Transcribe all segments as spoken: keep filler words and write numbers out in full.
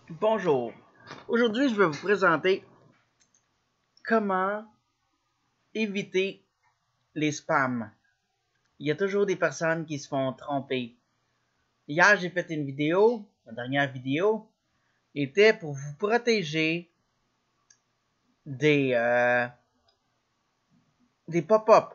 Bonjour. Aujourd'hui, je vais vous présenter comment éviter les spams. Il y a toujours des personnes qui se font tromper. Hier, j'ai fait une vidéo, la dernière vidéo était pour vous protéger des, euh, des pop-up.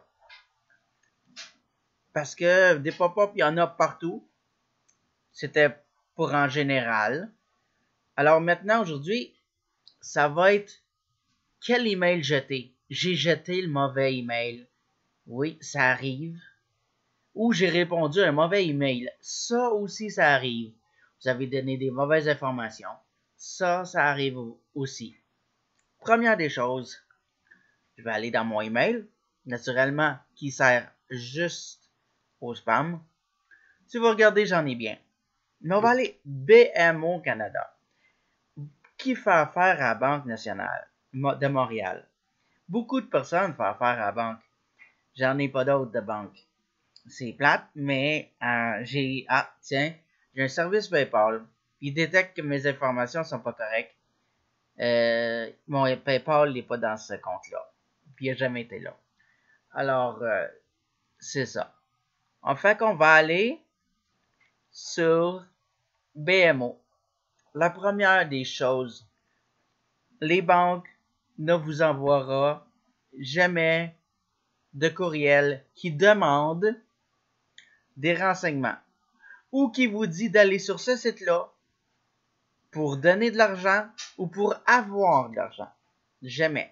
Parce que des pop-up, il y en a partout. C'était pour en général. Alors maintenant, aujourd'hui, ça va être quel email jeter. J'ai jeté le mauvais email. Oui, ça arrive. Ou j'ai répondu à un mauvais email. Ça aussi, ça arrive. Vous avez donné des mauvaises informations. Ça, ça arrive aussi. Première des choses, je vais aller dans mon email, naturellement, qui sert juste au spam. Si vous regardez, j'en ai bien. Mais on va aller B M O Canada, qui fait affaire à la Banque nationale de Montréal. Beaucoup de personnes font affaire à la banque. J'en ai pas d'autres de banque. C'est plate, mais euh, j'ai... Ah, tiens, j'ai un service PayPal. Il détecte que mes informations sont pas correctes. Euh, mon PayPal n'est pas dans ce compte-là. Puis il n'a jamais été là. Alors, euh, c'est ça. En fait, qu'on va aller sur B M O. La première des choses, les banques ne vous envoieront jamais de courriel qui demande des renseignements ou qui vous dit d'aller sur ce site-là pour donner de l'argent ou pour avoir de l'argent. Jamais.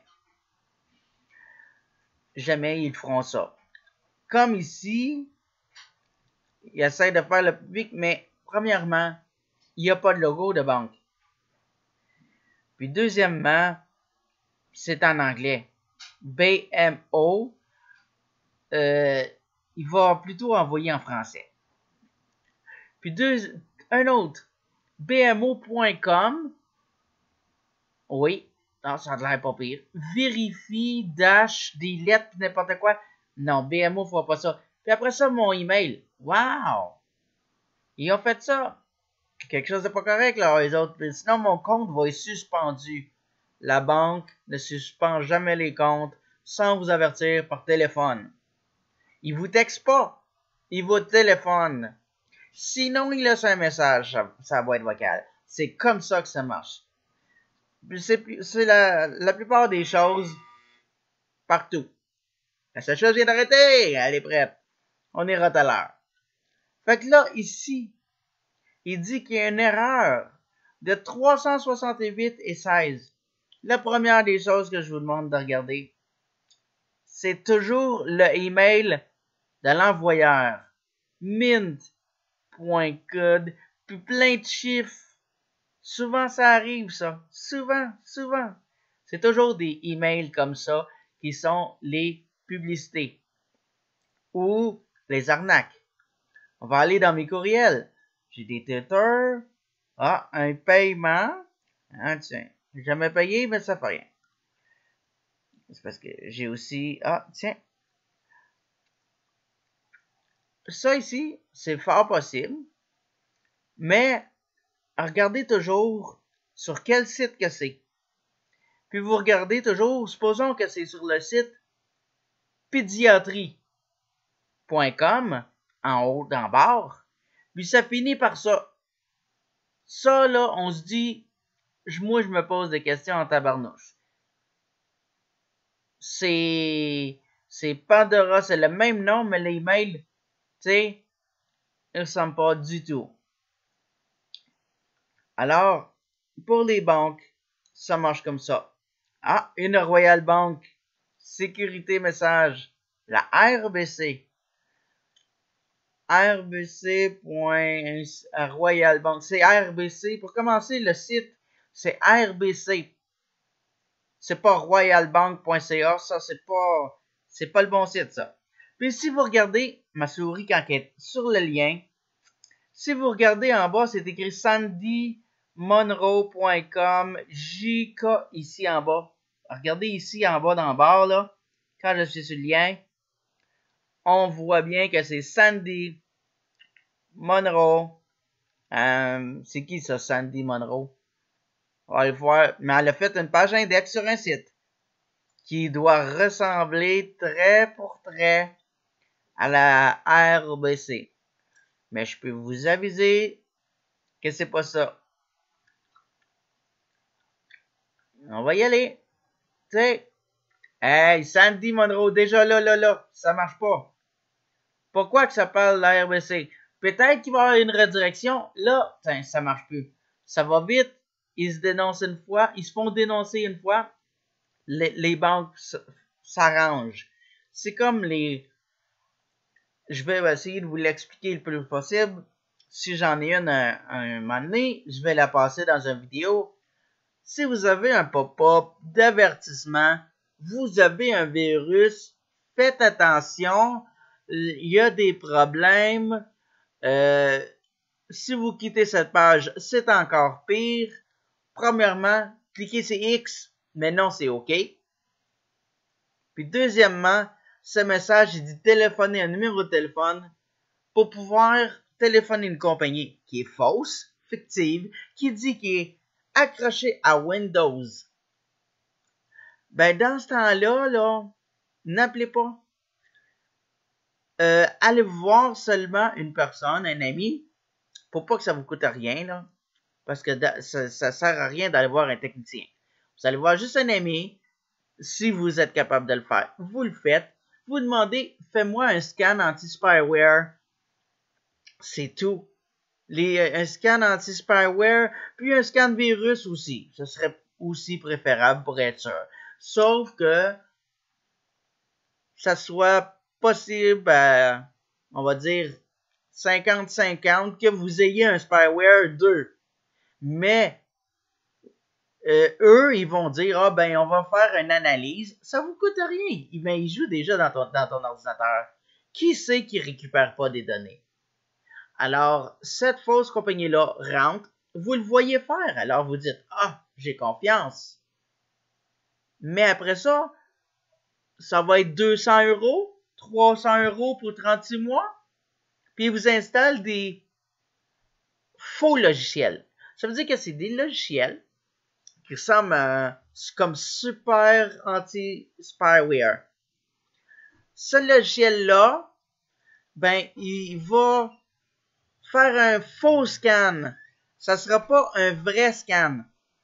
Jamais ils feront ça. Comme ici, ils essaient de faire le public, mais premièrement, il n'y a pas de logo de banque. Puis deuxièmement, c'est en anglais. B M O, euh, il va plutôt envoyer en français. Puis deux, un autre, B M O point com, oui, non, ça a l'air pas pire. Vérifie, dash, des lettres, n'importe quoi. Non, B M O ne fera pas ça. Puis après ça, mon email. Wow! Ils ont fait ça. Quelque chose de pas correct, là, les autres. Sinon, mon compte va être suspendu. La banque ne suspend jamais les comptes sans vous avertir par téléphone. Ils vous textent pas. Ils vous téléphonent. Sinon, il laisse un message sur sa boîte vocale. C'est comme ça que ça marche. C'est, c'est la, la plupart des choses partout. La seule chose vient d'arrêter. Elle est prête. On ira tout à l'heure. Fait que là, ici, il dit qu'il y a une erreur de trois cent soixante-huit et seize. La première des choses que je vous demande de regarder, c'est toujours le email de l'envoyeur. Mint.code, puis plein de chiffres. Souvent, ça arrive, ça. Souvent, souvent. C'est toujours des emails comme ça qui sont les publicités ou les arnaques. On va aller dans mes courriels. J'ai des Twitter. Ah, un paiement. Ah, tiens. J'ai jamais payé, mais ça fait rien. C'est parce que j'ai aussi... Ah, tiens. Ça ici, c'est fort possible. Mais regardez toujours sur quel site que c'est. Puis vous regardez toujours, supposons que c'est sur le site pédiatrie point com, en haut, en bas. Puis ça finit par ça. Ça, là, on se dit, moi, je me pose des questions en tabarnouche. C'est, c'est Pandora, c'est le même nom, mais les mails, tu sais, ils ne ressemblent pas du tout. Alors, pour les banques, ça marche comme ça. Ah, une Royal Bank, sécurité message, la R B C. R B C. Royal Bank, c'est R B C. Pour commencer, le site, c'est R B C. C'est pas royalbank point c a, ça c'est pas c'est pas le bon site ça. Puis si vous regardez ma souris quand elle est sur le lien, si vous regardez en bas, c'est écrit sandy monroe point com, J K ici en bas. Regardez ici en bas dans le bar là, quand je suis sur le lien, on voit bien que c'est Sandy Monroe. Euh, c'est qui ça, Sandy Monroe? On va aller voir. Mais elle a fait une page index sur un site qui doit ressembler trait pour trait à la R B C. Mais je peux vous aviser que c'est pas ça. On va y aller. Tu sais. Hey, Sandy Monroe, déjà là, là, là, ça marche pas. Pourquoi que ça parle de la R B C? Peut-être qu'il va y avoir une redirection. Là, tain, ça marche plus. Ça va vite. Ils se dénoncent une fois. Ils se font dénoncer une fois. Les, les banques s'arrangent. C'est comme les... Je vais essayer de vous l'expliquer le plus possible. Si j'en ai une un, un moment donné, je vais la passer dans une vidéo. Si vous avez un pop-up d'avertissement, vous avez un virus, faites attention, il y a des problèmes. Euh, si vous quittez cette page, c'est encore pire. Premièrement, cliquez sur X, mais non, c'est OK. Puis deuxièmement, ce message, il dit téléphoner un numéro de téléphone pour pouvoir téléphoner une compagnie qui est fausse, fictive, qui dit qu'il est accroché à Windows. Ben, dans ce temps-là, là, n'appelez pas. Euh, allez voir seulement une personne, un ami, pour pas que ça vous coûte rien, là. Parce que ça, ça sert à rien d'aller voir un technicien. Vous allez voir juste un ami, si vous êtes capable de le faire. Vous le faites. Vous demandez, fais-moi un scan anti-spyware. C'est tout. Les, un scan anti-spyware, puis un scan virus aussi. Ce serait aussi préférable pour être sûr. Sauf que ça soit possible à, on va dire, cinquante cinquante, que vous ayez un spyware deux. Mais euh, eux, ils vont dire, ah ben, on va faire une analyse. Ça vous coûte rien. Ben, ils jouent déjà dans ton, dans ton ordinateur. Qui sait qui récupère pas des données? Alors, cette fausse compagnie-là rentre, vous le voyez faire. Alors, vous dites, ah, j'ai confiance. Mais après ça, ça va être deux cents euros, trois cents euros pour trente-six mois. Puis, ils vous installent des faux logiciels. Ça veut dire que c'est des logiciels qui ressemblent à, comme super anti-spyware. Ce logiciel-là, ben, il va faire un faux scan. Ça sera pas un vrai scan.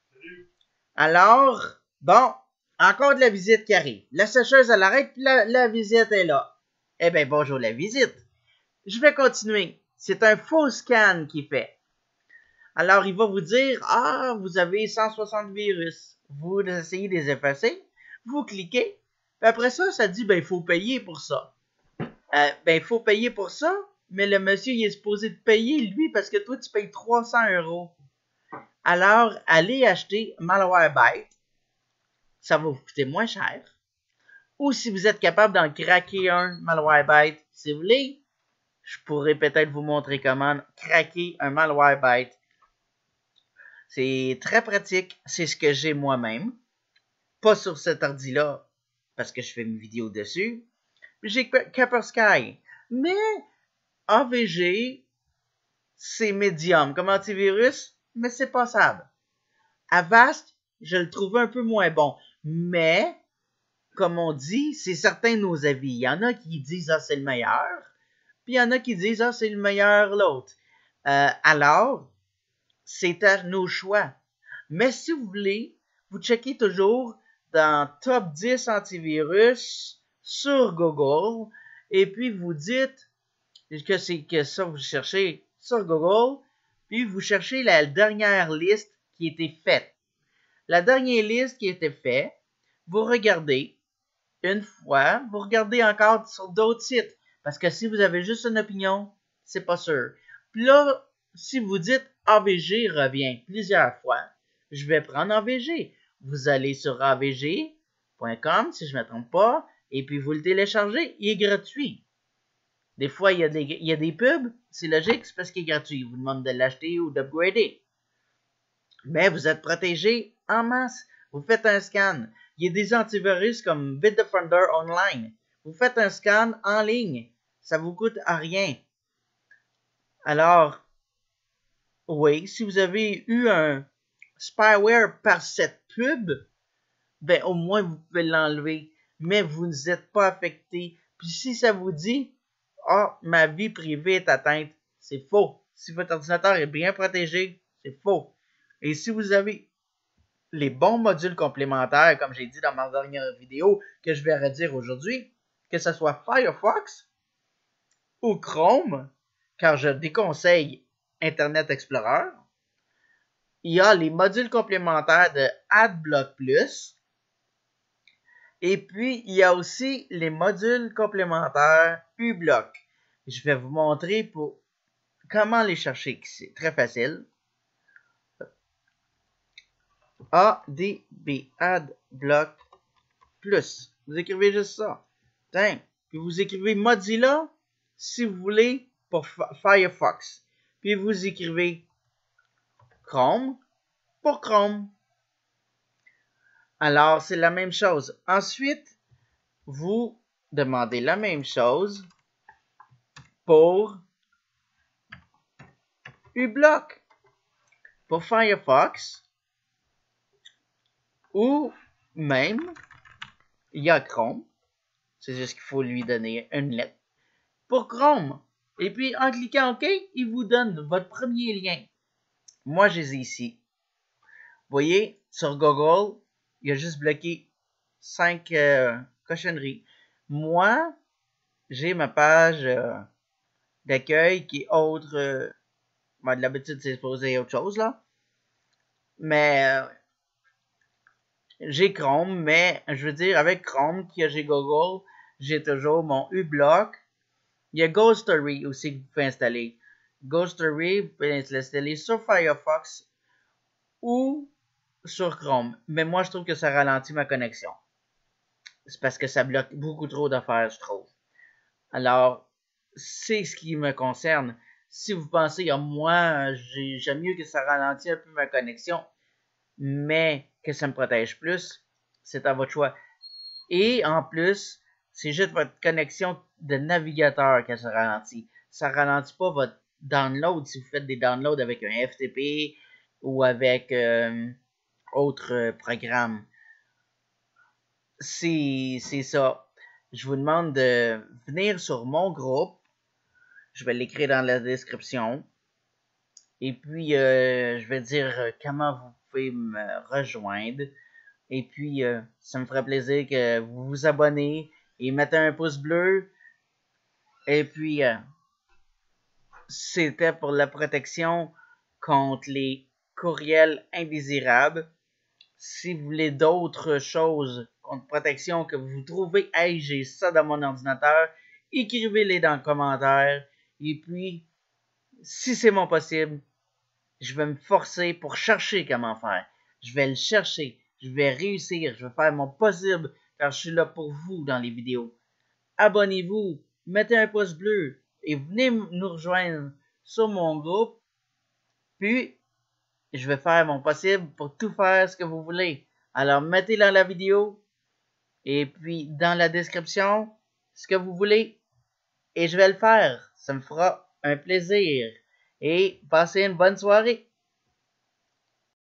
Alors, bon, encore de la visite qui arrive. La sécheuse, elle arrête, puis la, la visite est là. Eh bien, bonjour la visite. Je vais continuer. C'est un faux scan qu'il fait. Alors, il va vous dire, ah, vous avez cent soixante virus. Vous essayez de les effacer. Vous cliquez. Puis après ça, ça dit, ben, il faut payer pour ça. Euh, ben, il faut payer pour ça. Mais le monsieur, il est supposé te payer, lui, parce que toi, tu payes trois cents euros. Alors, allez acheter Malwarebytes. Ça va vous coûter moins cher. Ou si vous êtes capable d'en craquer un Malwarebyte, si vous voulez, je pourrais peut-être vous montrer comment craquer un Malwarebyte. C'est très pratique. C'est ce que j'ai moi-même. Pas sur cet ordi-là, parce que je fais une vidéo dessus. J'ai Kaspersky. Mais A V G, c'est médium comme antivirus, mais c'est passable. Avast, je le trouve un peu moins bon. Mais, comme on dit, c'est certains de nos avis. Il y en a qui disent « Ah, c'est le meilleur », puis il y en a qui disent « Ah, c'est le meilleur l'autre euh, ». Alors, c'est à nos choix. Mais si vous voulez, vous checkez toujours dans Top dix antivirus sur Google, et puis vous dites que c'est que ça vous cherchez sur Google, puis vous cherchez la dernière liste qui a été faite. La dernière liste qui a été faite, vous regardez une fois, vous regardez encore sur d'autres sites, parce que si vous avez juste une opinion, c'est pas sûr. Puis là, si vous dites A V G revient plusieurs fois, je vais prendre A V G. Vous allez sur A V G point com, si je ne me trompe pas, et puis vous le téléchargez, il est gratuit. Des fois, il y a des, il y a des pubs, c'est logique, c'est parce qu'il est gratuit. Il vous demande de l'acheter ou d'upgrader. Mais vous êtes protégé en masse. Vous faites un scan. Il y a des antivirus comme Bitdefender Online. Vous faites un scan en ligne. Ça vous coûte à rien. Alors, oui, si vous avez eu un spyware par cette pub, ben au moins vous pouvez l'enlever, mais vous n'êtes pas affecté. Puis si ça vous dit, ah, oh, ma vie privée est atteinte, c'est faux. Si votre ordinateur est bien protégé, c'est faux. Et si vous avez les bons modules complémentaires, comme j'ai dit dans ma dernière vidéo, que je vais redire aujourd'hui, que ce soit Firefox ou Chrome, car je déconseille Internet Explorer, il y a les modules complémentaires de AdBlock Plus, et puis il y a aussi les modules complémentaires uBlock. Je vais vous montrer pour comment les chercher. C'est très facile. A D B AdBlock Plus. Vous écrivez juste ça. Tiens. Puis vous écrivez Mozilla si vous voulez pour Firefox. Puis vous écrivez Chrome pour Chrome. Alors, c'est la même chose. Ensuite, vous demandez la même chose pour uBlock, pour Firefox, ou même, il y a Chrome. C'est juste qu'il faut lui donner une lettre. Pour Chrome. Et puis, en cliquant OK, il vous donne votre premier lien. Moi, je les ai ici. Vous voyez, sur Google, il a juste bloqué cinq euh, cochonneries. Moi, j'ai ma page euh, d'accueil qui est autre. Euh, ben, de l'habitude, c'est supposé autre chose, là. Mais euh, j'ai Chrome, mais je veux dire, avec Chrome, qui a j'ai Google, j'ai toujours mon uBlock. Il y a Ghostery aussi que vous pouvez installer. Ghostery, vous pouvez l'installer sur Firefox ou sur Chrome. Mais moi, je trouve que ça ralentit ma connexion. C'est parce que ça bloque beaucoup trop d'affaires, je trouve. Alors, c'est ce qui me concerne. Si vous pensez, à moi, j'aime mieux que ça ralentit un peu ma connexion, mais que ça me protège plus, c'est à votre choix. Et en plus, c'est juste votre connexion de navigateur que ça ralentit. Ça ralentit pas votre download si vous faites des downloads avec un F T P ou avec euh, autre programme. C'est, c'est ça. Je vous demande de venir sur mon groupe. Je vais l'écrire dans la description. Et puis, euh, je vais dire comment vous pouvez me rejoindre. Et puis, euh, ça me ferait plaisir que vous vous abonnez et mettez un pouce bleu. Et puis, euh, c'était pour la protection contre les courriels indésirables. Si vous voulez d'autres choses contre protection que vous trouvez, hey, j'ai ça dans mon ordinateur, écrivez-les dans le commentaire. Et puis, si c'est mon possible, je vais me forcer pour chercher comment faire. Je vais le chercher. Je vais réussir. Je vais faire mon possible car je suis là pour vous dans les vidéos. Abonnez-vous, mettez un pouce bleu et venez nous rejoindre sur mon groupe. Puis, je vais faire mon possible pour tout faire ce que vous voulez. Alors, mettez dans la vidéo et puis dans la description ce que vous voulez et je vais le faire. Ça me fera un plaisir. Et passez une bonne soirée.